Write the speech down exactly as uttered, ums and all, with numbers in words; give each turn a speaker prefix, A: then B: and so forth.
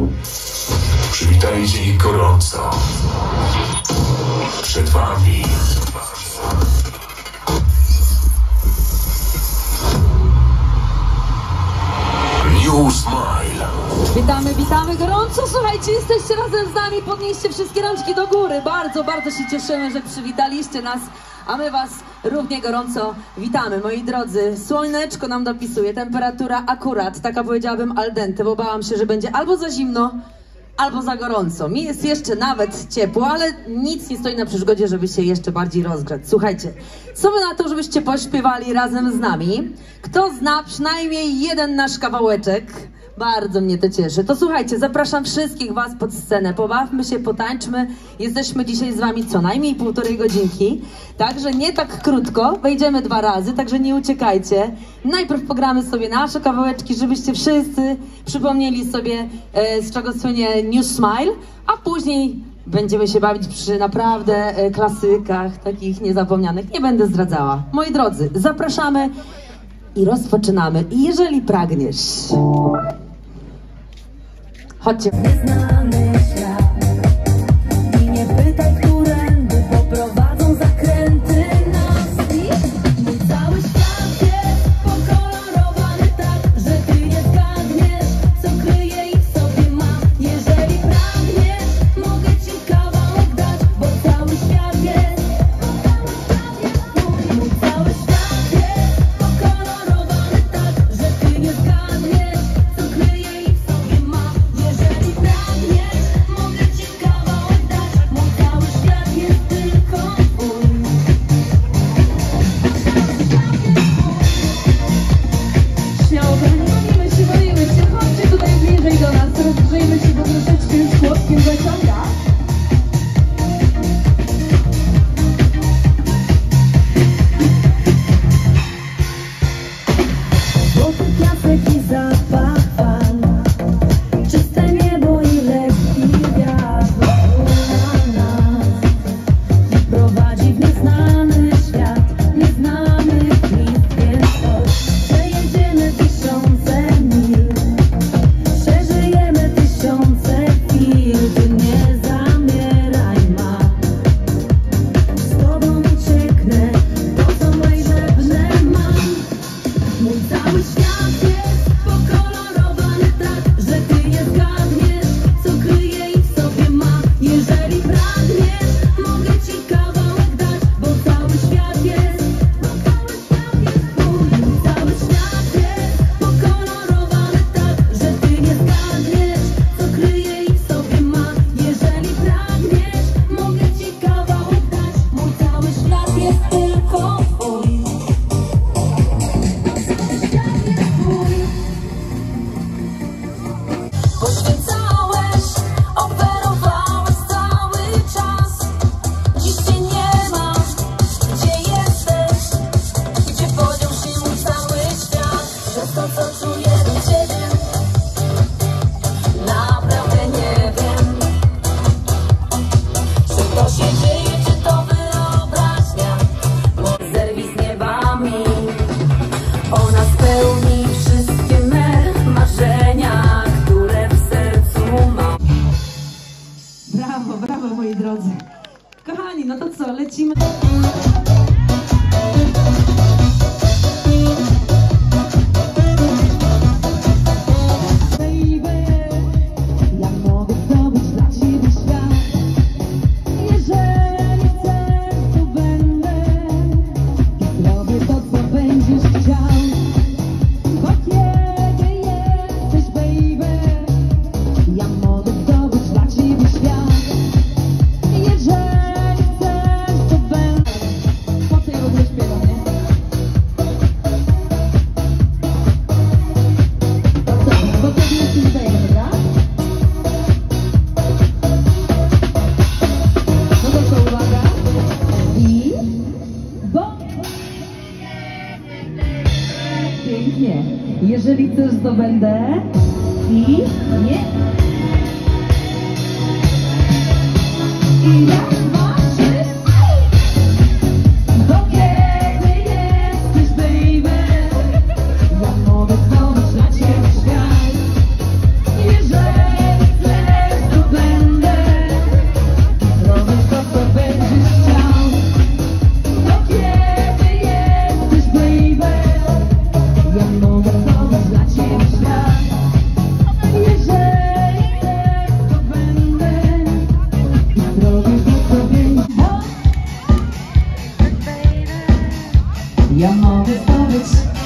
A: Przywitajcie ich gorąco. Przed wami New Smile.
B: Witamy, witamy gorąco. Słuchajcie, jesteście razem z nami. Podnieście wszystkie rączki do góry. Bardzo, bardzo się cieszymy, że przywitaliście nas, a my was równie gorąco witamy, moi drodzy. Słoneczko nam dopisuje, temperatura akurat, taka powiedziałabym al dente, bo bałam się, że będzie albo za zimno, albo za gorąco. Mi jest jeszcze nawet ciepło, ale nic nie stoi na przeszkodzie, żeby się jeszcze bardziej rozgrzać. Słuchajcie, co wy na to, żebyście pośpiewali razem z nami? Kto zna przynajmniej jeden nasz kawałeczek? Bardzo mnie to cieszy. To słuchajcie, zapraszam wszystkich was pod scenę. Pobawmy się, potańczmy. Jesteśmy dzisiaj z wami co najmniej półtorej godzinki. Także nie tak krótko. Wejdziemy dwa razy, także nie uciekajcie. Najpierw pogramy sobie nasze kawałeczki, żebyście wszyscy przypomnieli sobie, e, z czego słynie New Smile, a później będziemy się bawić przy naprawdę e, klasykach, takich niezapomnianych. Nie będę zdradzała. Moi drodzy, zapraszamy i rozpoczynamy. I jeżeli pragniesz... Chodźcie.
C: Nieznany świat i nie pytaj, którędy poprowadzą zakręty nas. Mój cały świat jest pokolorowany tak, że ty nie zgadniesz, co kryje i w sobie ma. Jeżeli pragniesz, mogę ci kawałek dać, bo cały świat jest, mój cały świat jest pokolorowany tak, że ty nie zgadniesz, co kryje i w sobie ma. Jeżeli pragniesz, mogę ci kawałek dać, mój cały świat jest tylko twój.
B: Śmiało, kochani, bawimy się, bawimy się. Chodźcie tutaj bliżej do nas, rozgrzejmy się, bo troszeczkę już chłopkiem zaciąga.
C: Złoty piasek i zapach fal, czyste niebo i lekki wiatr wokół nas prowadzi w nieznany świat, nieznanych miejsc, więc chodź. Przejedziemy tysiące mil, przeżyjemy tysiące chwil, ty nie zamieraj ma. Z tobą ucieknę, to co najlepsze mam. Mój cały świat jest pokolorowany tak, że ty nie zgadniesz, co kryje i w sobie ma. Jeżeli pragniesz, mogę ci kawałek dać, bo cały świat jest, bo cały świat jest twój. Mój cały świat jest pokolorowany tak, że ty nie zgadniesz, co kryje i w sobie ma. Jeżeli pragniesz, mogę ci kawałek dać, mój cały świat jest tylko twój. Poświęcałeś, oferowałeś cały czas. Dziś cię nie ma, gdzie jesteś? Gdzie podział się mój cały świat? Przez to, co czuję do ciebie, naprawdę nie wiem, czy to się dzieje, czy to wyobraźnia. Zerwij z niebami, ona spełni wszystkie me marzenia, które w sercu mam.
B: Brawo, brawo, moi drodzy. Kochani, no to co, lecimy. Baby, ja mogę zdobyć dla ciebie świat. Jeżeli chcesz, to będę i zrobię to, co będziesz chciał. Bo kiedy jesteś, baby, ja mogę zdobyć dla ciebie świat. Jeżeli chcesz, to będę... Po co ja w ogóle śpiewam, nie? To co? Bo kiedy jesteś, baby, dobra? No to co, uwaga? I... Bo... Pięknie. Jeżeli chcesz, to będę... I... Nie. I raz, dwa, trzy. Bo kiedy jesteś, baby, ja mogę zdobyć dla ciebie świat. Jeżeli
C: Ja mogę to być